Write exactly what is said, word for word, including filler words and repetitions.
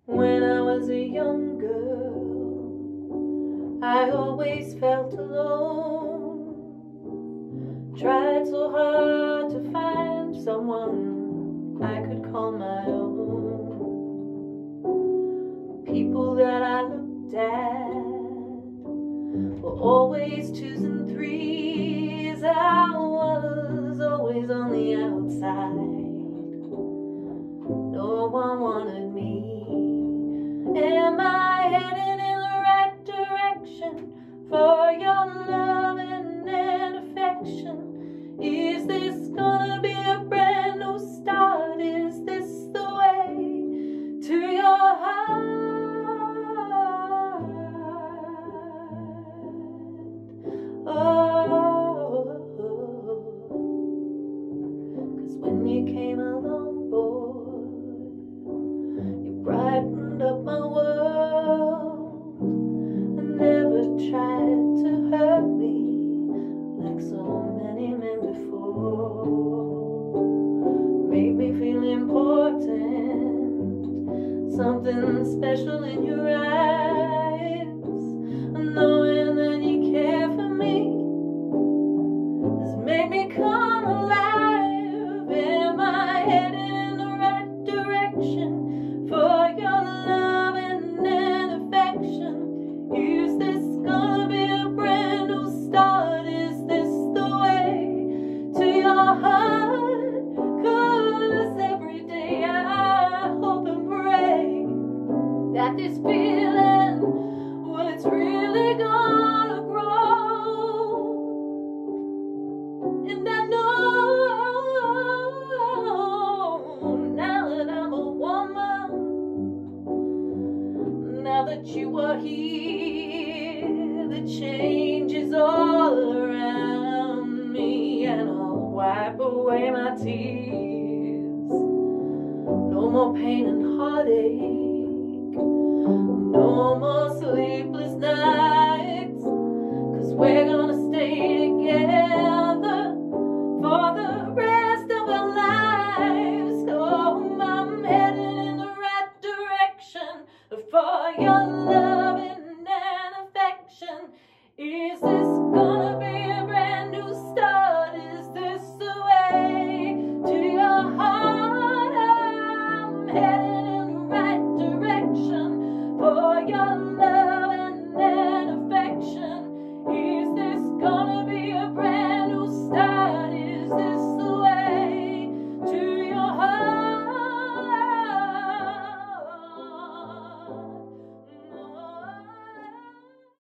When I was a young girl, I always felt alone. Tried so hard to find someone I could call my own. People that I looked at were always twos and threes. I was always on the outside. No one wanted me. Am I heading in the right direction for your loving and affection? Is this gonna be a brand new start? Is this the way to your heart? Oh, 'cause when you came along, boy, you brightened up my world and never tried to hurt me like so many men before. Made me feel important, something special in your eyes. Knowing that you care for me has made me come alive. Am I headed in the right direction for your loving and affection? Is this gonna be a brand new start? Is this the way to your heart? 'Cause every day I hope and pray that this feeling, well, it's really gonna grow. And I know now that I'm a woman, now that you are here, the change is all around me, and I'll wipe away my tears. No more pain and heartache, no more sleepless nights, 'cause we're gonna stay together for the rest of our lives. Oh, I'm headed in the right direction for your loving and affection. Is this gonna be a brand new start? Is this the way to your heart? I'm headed in the right direction for your love.